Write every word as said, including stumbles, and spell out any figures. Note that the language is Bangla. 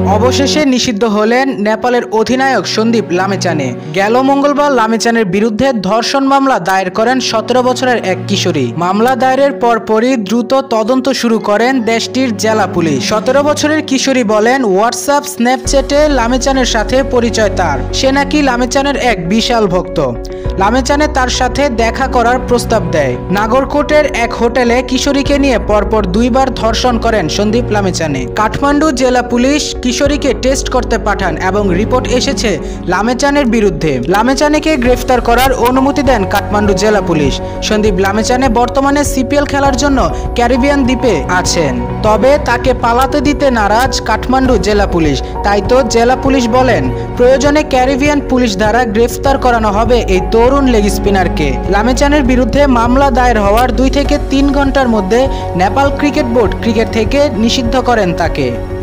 অবশেষে নিষিদ্ধ হলেন নেপালের অধিনায়ক সন্দীপ লামেচানে। গেল মঙ্গলবার লামেচানের বিরুদ্ধে ধর্ষণ মামলা দায়ের করেন সতেরো বছরের এক কিশোরী। মামলা দায়েরের পরপরই দ্রুত তদন্ত শুরু করেন দেশটির জেলা পুলিশ। সতেরো বছরের কিশোরী বলেন, হোয়াটসঅ্যাপ স্ন্যাপচ্যাটে লামেচানের সাথে পরিচয় তার। সে নাকি লামেচানের এক বিশাল ভক্ত। লামেচানে তার সাথে দেখা করার প্রস্তাব দেয়। নাগরকোটের এক হোটেলে কিশোরীকে নিয়ে পরপর দুইবার ধর্ষণ করেন সন্দীপ লামেচানে। কাঠমান্ডু জেলা পুলিশ কিশোরীকে টেস্ট করতে পাঠান এবং রিপোর্ট এসেছে লামেচানের বিরুদ্ধে। লামেচানেকে গ্রেফতার করার অনুমতি দেন কাঠমান্ডু জেলা পুলিশ। সন্দীপ লামেচানে বর্তমানে সিপিএল খেলার জন্য ক্যারিবিয়ান দ্বীপে আছেন, তবে তাকে পালাতে দিতে নারাজ কাঠমান্ডু জেলা পুলিশ। তাই তো জেলা পুলিশ বলেন, প্রয়োজনে ক্যারিবিয়ান পুলিশ দ্বারা গ্রেফতার করানো হবে এই তরুণ লেগ স্পিনারকে। লামেচানের বিরুদ্ধে মামলা দায়ের হওয়ার দুই থেকে তিন ঘন্টার মধ্যে নেপাল ক্রিকেট বোর্ড ক্রিকেট থেকে নিষিদ্ধ করেন তাকে।